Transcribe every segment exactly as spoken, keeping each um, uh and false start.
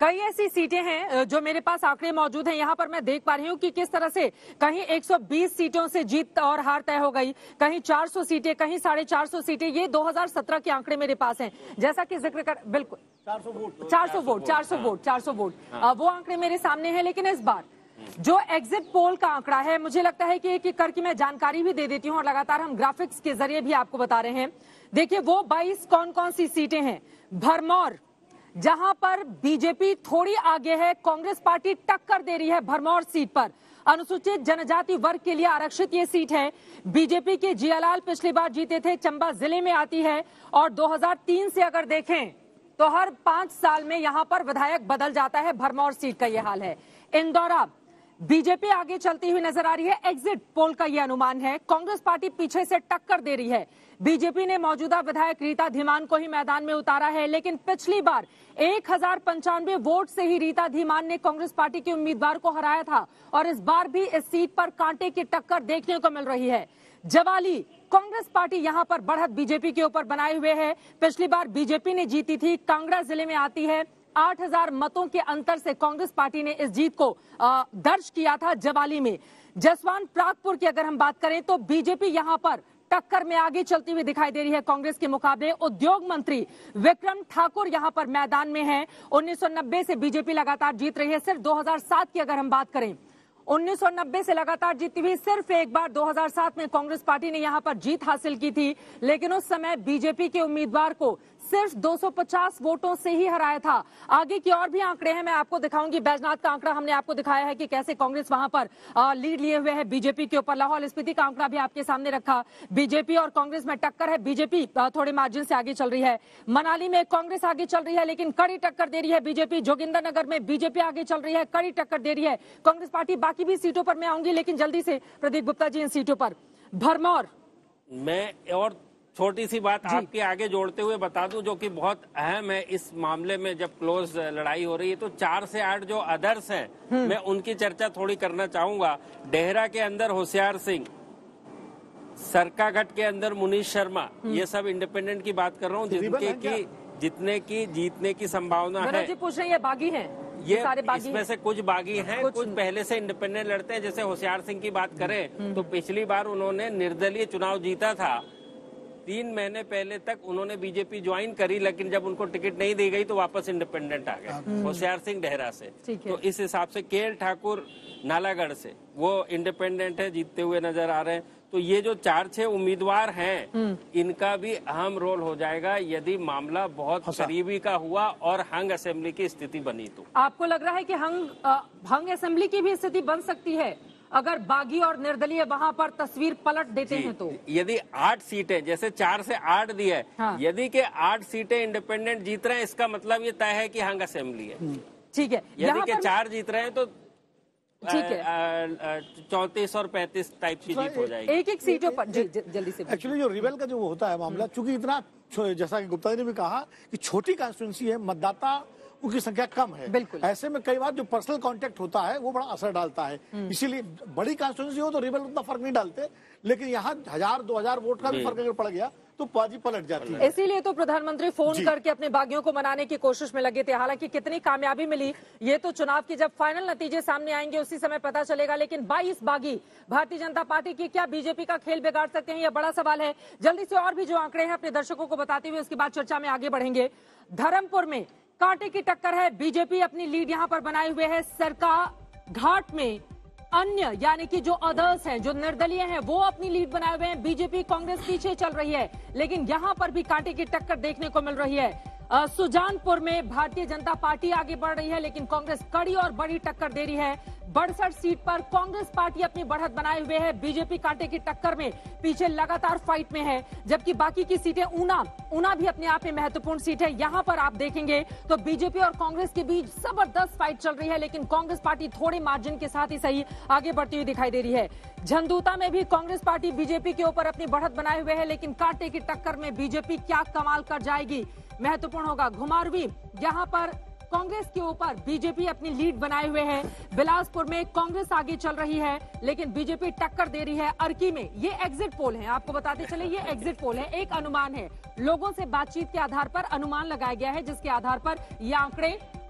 कई ऐसी सीटें हैं जो मेरे पास आंकड़े मौजूद हैं। यहाँ पर मैं देख पा रही हूँ कि किस तरह से कहीं एक सौ बीस सीटों से जीत और हार तय हो गई, कहीं चार सौ सीटें, कहीं साढ़े चार सौ सीटें। ये दो हज़ार सत्रह के आंकड़े मेरे पास हैं। जैसा कि जिक्र कर बिल्कुल चार सौ वोट चार सौ वोट चार सौ वोट चार सौ वोट वो आंकड़े मेरे सामने हैं। लेकिन इस बार जो एग्जिट पोल का आंकड़ा है, मुझे लगता है कि एक एक करके मैं जानकारी भी दे देती हूँ और लगातार हम ग्राफिक्स के जरिए भी आपको बता रहे हैं। देखिए वो बाईस कौन कौन सी सीटें हैं। भरमौर, जहां पर बीजेपी थोड़ी आगे है, कांग्रेस पार्टी टक्कर दे रही है भरमौर सीट पर। अनुसूचित जनजाति वर्ग के लिए आरक्षित ये सीट है। बीजेपी के जियालाल पिछली बार जीते थे, चंबा जिले में आती है। और दो हज़ार तीन से अगर देखें तो हर पांच साल में यहां पर विधायक बदल जाता है। भरमौर सीट का ये हाल है। इंदौरा, बीजेपी आगे चलती हुई नजर आ रही है। एग्जिट पोल का यह अनुमान है। कांग्रेस पार्टी पीछे से टक्कर दे रही है। बीजेपी ने मौजूदा विधायक रीता धीमान को ही मैदान में उतारा है, लेकिन पिछली बार एक हजार पंचानवे वोट से ही रीता धीमान ने कांग्रेस पार्टी के उम्मीदवार को हराया था। और इस बार भी इस सीट पर कांटे की टक्कर देखने को मिल रही है। जवाली, कांग्रेस पार्टी यहां पर बढ़त बीजेपी के ऊपर बनाए हुए है। पिछली बार बीजेपी ने जीती थी, कांगड़ा जिले में आती है। आठ हजार मतों के अंतर से कांग्रेस पार्टी ने इस जीत को आ, दर्ज किया था जवाली में। जसवांत प्रागपुर की अगर हम बात करें तो बीजेपी यहां पर टक्कर में आगे चलती हुई दिखाई दे रही है कांग्रेस के मुकाबले। उद्योग मंत्री विक्रम ठाकुर यहां पर मैदान में हैं। उन्नीस सौ नब्बे से बीजेपी लगातार जीत रही है। सिर्फ दो हज़ार सात की अगर हम बात करें, उन्नीस सौ नब्बे से लगातार जीती हुई सिर्फ एक बार दो हज़ार सात में कांग्रेस पार्टी ने यहां पर जीत हासिल की थी, लेकिन उस समय बीजेपी के उम्मीदवार को सिर्फ दो सौ पचास वोटों से ही हराया था। आगे की और भी आंकड़े हैं, मैं आपको दिखाऊंगी। बैजनाथ का आंकड़ा हमने आपको दिखाया है कि कैसे कांग्रेस वहां पर लीड लिए हुए है बीजेपी के ऊपर। लाहौल स्पीति का आंकड़ा भी आपके सामने रखा। बीजेपी और कांग्रेस में टक्कर है। बीजेपी थोड़े मार्जिन से आगे चल रही है। मनाली में कांग्रेस आगे चल रही है, लेकिन कड़ी टक्कर दे रही है बीजेपी। जोगिंदरनगर में बीजेपी आगे चल रही है, कड़ी टक्कर दे रही है कांग्रेस पार्टी। बाकी भी सीटों पर मैं आऊंगी, लेकिन जल्दी से प्रदीप गुप्ता जी इन सीटों पर। भरमौर, मैं और छोटी सी बात आपके आगे जोड़ते हुए बता दूं जो कि बहुत अहम है इस मामले में। जब क्लोज लड़ाई हो रही है तो चार से आठ जो अदर्स हैं, मैं उनकी चर्चा थोड़ी करना चाहूंगा। डेहरा के अंदर होशियार सिंह, सरकाघाट के अंदर मुनीश शर्मा, ये सब इंडिपेंडेंट की बात कर रहा हूँ, जिनके की जितने की जीतने की संभावना है। जी पूछ रहे हैं ये बागी हैं? ये सारे बागी इसमें हैं? से कुछ बागी हैं, कुछ, कुछ पहले से इंडिपेंडेंट लड़ते हैं। जैसे होशियार सिंह की बात करें तो पिछली बार उन्होंने निर्दलीय चुनाव जीता था। तीन महीने पहले तक उन्होंने बीजेपी ज्वाइन करी, लेकिन जब उनको टिकट नहीं दी गई तो वापस इंडिपेंडेंट आ गए। होशियार सिंह डेहरा से। तो इस हिसाब से के एल ठाकुर नालागढ़ से, वो इंडिपेंडेंट है, जीतते हुए नजर आ रहे हैं। तो ये जो चार छह उम्मीदवार हैं, इनका भी अहम रोल हो जाएगा यदि मामला बहुत करीबी का हुआ और हंग असेंबली की स्थिति बनी तो। आपको लग रहा है कि हंग हंग असेंबली की भी स्थिति बन सकती है अगर बागी और निर्दलीय वहां पर तस्वीर पलट देते हैं तो? यदि आठ सीटें, जैसे चार से आठ दी है, हाँ। यदि के आठ सीटें इंडिपेंडेंट जीत रहे हैं, इसका मतलब ये तय है कि हंग असेंबली है। ठीक है। यदि के चार जीत रहे हैं तो ठीक है, चौंतीस और पैंतीस टाइप की जीत हो जाएगी एक एक सीटों पर। जी जल्दी से। एक्चुअली जो रिबेल का जो होता है मामला, चूंकि इतना जैसा कि गुप्ता जी ने भी कहा कि छोटी कॉन्स्टिट्यूंसी है, मतदाता उनकी संख्या कम है, बिल्कुल। ऐसे में कई बार जो पर्सनल कांटेक्ट होता है वो बड़ा असर डालता है। इसीलिए बड़ी कॉन्स्टिट्यूंसी हो तो रिबेल उतना फर्क नहीं डालते, लेकिन यहाँ हजार दो हजार वोट का भी फर्क अगर पड़ गया तो बाजी पलट जाती है। इसीलिए तो प्रधानमंत्री फोन करके अपने बागियों को मनाने की कोशिश में लगे थे। हालांकि कितनी कामयाबी मिली ये तो चुनाव की जब फाइनल नतीजे सामने आएंगे उसी समय पता चलेगा। लेकिन बाईस बागी भारतीय जनता पार्टी की क्या बीजेपी का खेल बिगाड़ सकते हैं, यह बड़ा सवाल है। जल्दी से और भी जो आंकड़े हैं अपने दर्शकों को बताते हुए उसके बाद चर्चा में आगे बढ़ेंगे। धर्मपुर में कांटे की टक्कर है, बीजेपी अपनी लीड यहां पर बनाए हुए है। सरका घाट में अन्य यानी कि जो अदर्स हैं, जो निर्दलीय हैं, वो अपनी लीड बनाए हुए हैं। बीजेपी कांग्रेस पीछे चल रही है, लेकिन यहां पर भी कांटे की टक्कर देखने को मिल रही है। सुजानपुर में भारतीय जनता पार्टी आगे बढ़ रही है, लेकिन कांग्रेस कड़ी और बड़ी टक्कर दे रही है। बड़सठ सीट पर कांग्रेस पार्टी अपनी बढ़त बनाए हुए है, बीजेपी कांटे की टक्कर में पीछे लगातार फाइट में है। जबकि बाकी की सीटें, ऊना ऊना भी अपने आप में महत्वपूर्ण सीट है, यहां पर आप देखेंगे तो बीजेपी और कांग्रेस के बीच जबरदस्त फाइट चल रही है, लेकिन कांग्रेस पार्टी थोड़े मार्जिन के साथ ही सही आगे बढ़ती हुई दिखाई दे रही है। झंडूता में भी कांग्रेस पार्टी बीजेपी के ऊपर अपनी बढ़त बनाए हुए है, लेकिन कांटे की टक्कर में बीजेपी क्या कमाल कर जाएगी, महत्वपूर्ण होगा। घुमारवी, यहां पर कांग्रेस के ऊपर बीजेपी अपनी लीड बनाए हुए है। बिलासपुर में कांग्रेस आगे चल रही है, लेकिन बीजेपी टक्कर दे रही है। अर्की में ये एग्जिट पोल है, आपको बताते चले ये एग्जिट पोल है, एक अनुमान है। लोगों से बातचीत के आधार पर अनुमान लगाया गया है, जिसके आधार पर ये आंकड़े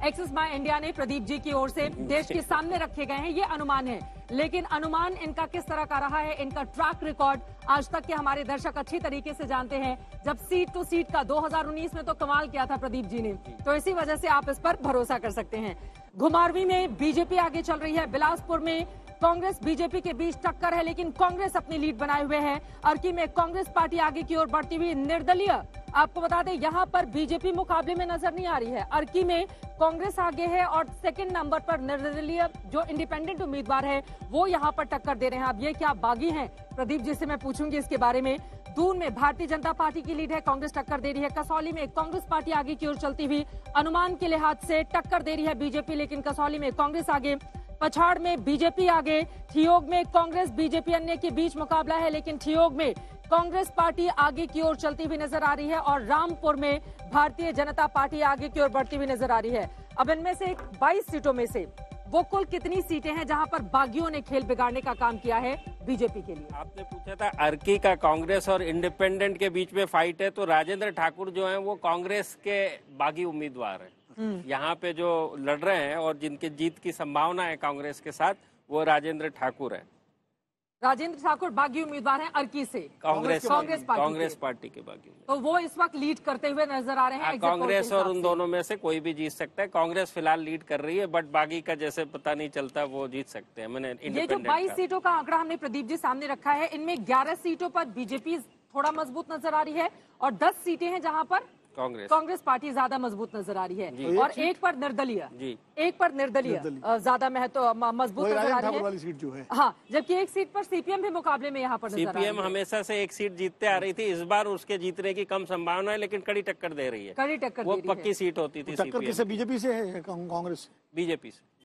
एक्सिस माय इंडिया ने प्रदीप जी की ओर से देश के सामने रखे गए हैं, ये अनुमान है, लेकिन अनुमान इनका किस तरह का रहा है, इनका ट्रैक रिकॉर्ड आज तक के हमारे दर्शक अच्छी तरीके से जानते हैं। जब सीट टू सीट का दो हज़ार उन्नीस में तो कमाल किया था प्रदीप जी ने, तो इसी वजह से आप इस पर भरोसा कर सकते हैं। घुमारवीं में बीजेपी आगे चल रही है, बिलासपुर में कांग्रेस बीजेपी के बीच टक्कर है, लेकिन कांग्रेस अपनी लीड बनाए हुए है। अर्की में कांग्रेस पार्टी आगे की ओर बढ़ती हुई, निर्दलीय आपको बता दें यहां पर बीजेपी मुकाबले में नजर नहीं आ रही है। अर्की में कांग्रेस आगे है और सेकंड नंबर पर निर्दलीय जो इंडिपेंडेंट उम्मीदवार है वो यहां पर टक्कर दे रहे हैं। अब ये क्या बागी हैं, प्रदीप जी से मैं पूछूंगी इसके बारे में। दून में भारतीय जनता पार्टी की लीड है, कांग्रेस टक्कर दे रही है। कसौली में कांग्रेस पार्टी आगे की ओर चलती हुई, अनुमान के लिहाज से टक्कर दे रही है बीजेपी, लेकिन कसौली में कांग्रेस आगे। पछाड़ में बीजेपी आगे, ठियोग में कांग्रेस बीजेपी अन्य के बीच मुकाबला है, लेकिन ठियोग में कांग्रेस पार्टी आगे की ओर चलती हुई नजर आ रही है और रामपुर में भारतीय जनता पार्टी आगे की ओर बढ़ती हुई नजर आ रही है। अब इनमें से बाईस सीटों में से वो कुल कितनी सीटें हैं जहां पर बागियों ने खेल बिगाड़ने का काम किया है बीजेपी के लिए? आपने पूछा था अर्की का कांग्रेस और इंडिपेंडेंट के बीच में फाइट है, तो राजेंद्र ठाकुर जो है वो कांग्रेस के बागी उम्मीदवार है। यहाँ पे जो लड़ रहे हैं और जिनके जीत की संभावना है कांग्रेस के साथ, वो राजेंद्र ठाकुर है। राजेंद्र ठाकुर बागी उम्मीदवार हैं अर्की से, कांग्रेस कांग्रेस पार्टी कांग्रेस पार्टी के बागी उम्मीदवार। तो वो इस वक्त लीड करते हुए नजर आ रहे हैं। एग्जिट पोल के कांग्रेस और हिसाब उन से। दोनों में से कोई भी जीत सकता है। कांग्रेस फिलहाल लीड कर रही है, बट बागी का जैसे पता नहीं चलता, वो जीत सकते हैं। मैंने ये जो इंडिपेंडेंट बाईस का। सीटों का आंकड़ा हमने प्रदीप जी सामने रखा है, इनमें ग्यारह सीटों पर बीजेपी थोड़ा मजबूत नजर आ रही है और दस सीटें हैं जहां पर कांग्रेस कांग्रेस पार्टी ज्यादा मजबूत नजर आ रही है और एक पर निर्दलीय जी एक पर निर्दलीय अ, ज्यादा महत्व म- मजबूत वही नजर आ राजेंद्र रही ठाकुर है। वाली सीट जो है। हाँ, जबकि एक सीट पर सीपीएम भी मुकाबले में यहाँ पर नजर आ रही सीपीएम है। हमेशा से एक सीट जीतते आ रही थी, इस बार उसके जीतने की कम संभावना है, लेकिन कड़ी टक्कर दे रही है। कड़ी टक्कर वो दे रही है। पक्की सीट होती थी टक्कर किससे, सीपीएम बीजेपी से है कांग्रेस से? बीजेपी से।